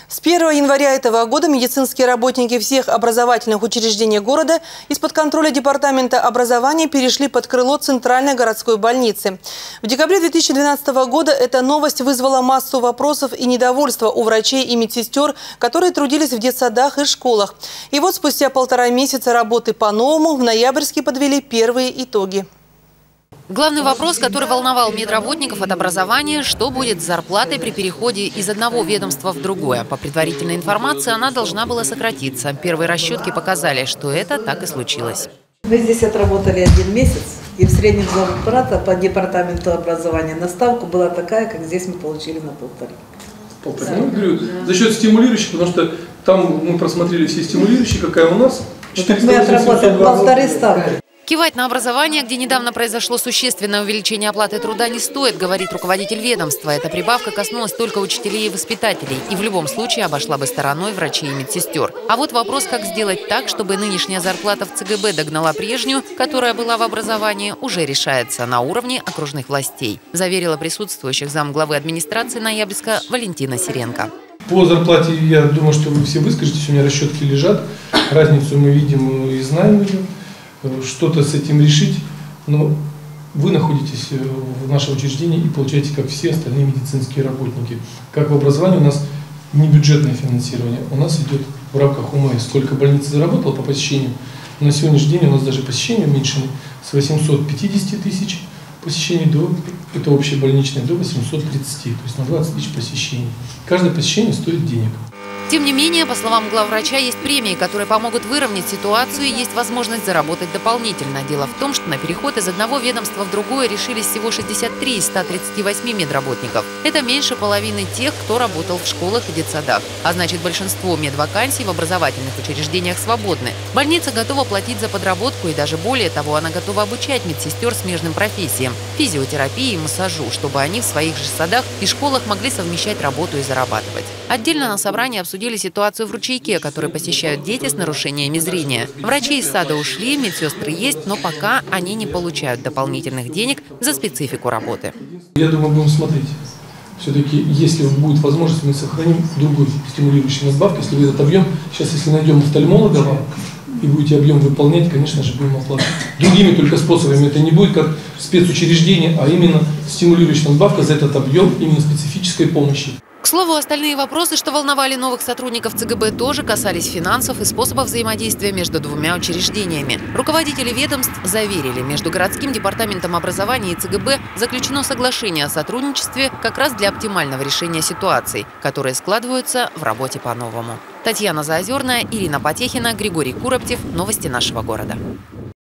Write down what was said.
С 1 января этого года медицинские работники всех образовательных учреждений города из-под контроля Департамента образования перешли под крыло Центральной городской больницы. В декабре 2012 года эта новость вызвала массу вопросов и недовольства у врачей и медсестер, которые трудились в детсадах и школах. И вот спустя 1,5 месяца работы по-новому в ноябрьске подвели первые итоги. Главный вопрос, который волновал медработников от образования – что будет с зарплатой при переходе из одного ведомства в другое. По предварительной информации, она должна была сократиться. Первые расчетки показали, что это так и случилось. Мы здесь отработали 1 месяц, и в среднем зарплата по департаменту образования на ставку была такая, как здесь мы получили на 1,5. Ну, говорю, за счет стимулирующих, потому что там мы просмотрели все стимулирующие, какая у нас. Мы отработали 1,5 ставки. Кивать на образование, где недавно произошло существенное увеличение оплаты труда, не стоит, говорит руководитель ведомства. Эта прибавка коснулась только учителей и воспитателей. И в любом случае обошла бы стороной врачей и медсестер. А вот вопрос, как сделать так, чтобы нынешняя зарплата в ЦГБ догнала прежнюю, которая была в образовании, уже решается на уровне окружных властей, заверила присутствующих замглавы администрации Ноябрьска Валентина Сиренко. По зарплате, я думаю, что вы все выскажетесь, у меня расчетки лежат. Разницу мы видим и знаем ее. Что-то с этим решить, но вы находитесь в нашем учреждении и получаете, как все остальные медицинские работники. Как в образовании у нас не бюджетное финансирование, у нас идет в рамках ОМС. Сколько больница заработала по посещению, на сегодняшний день у нас даже посещения уменьшены с 850 тысяч посещений до, это общебольничное, до 830, то есть на 20 тысяч посещений. Каждое посещение стоит денег. Тем не менее, по словам главврача, есть премии, которые помогут выровнять ситуацию, и есть возможность заработать дополнительно. Дело в том, что на переход из одного ведомства в другое решились всего 63 из 138 медработников. Это меньше половины тех, кто работал в школах и детсадах. А значит, большинство медвакансий в образовательных учреждениях свободны. Больница готова платить за подработку, и даже более того, она готова обучать медсестер смежным профессиям – физиотерапии и массажу, чтобы они в своих же садах и школах могли совмещать работу и зарабатывать. Отдельно на собрании обсудили ситуацию в Ручейке, который посещают дети с нарушениями зрения. Врачи из сада ушли, медсестры есть, но пока они не получают дополнительных денег за специфику работы. Я думаю, будем смотреть. Все-таки, если будет возможность, мы сохраним другую стимулирующую надбавку. Если вы этот объем, сейчас если найдем офтальмолога вам и будете объем выполнять, конечно же, будем оплачивать. Другими только способами это не будет, как спецучреждение, а именно стимулирующая надбавка за этот объем именно специфической помощи. К слову, остальные вопросы, что волновали новых сотрудников ЦГБ, тоже касались финансов и способов взаимодействия между двумя учреждениями. Руководители ведомств заверили, между городским департаментом образования и ЦГБ заключено соглашение о сотрудничестве как раз для оптимального решения ситуаций, которые складываются в работе по-новому. Татьяна Заозерная, Ирина Потехина, Григорий Куроптев. Новости нашего города.